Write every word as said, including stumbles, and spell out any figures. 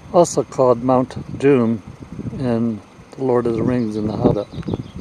also called Mount Doom in The Lord of the Rings in The Hobbit.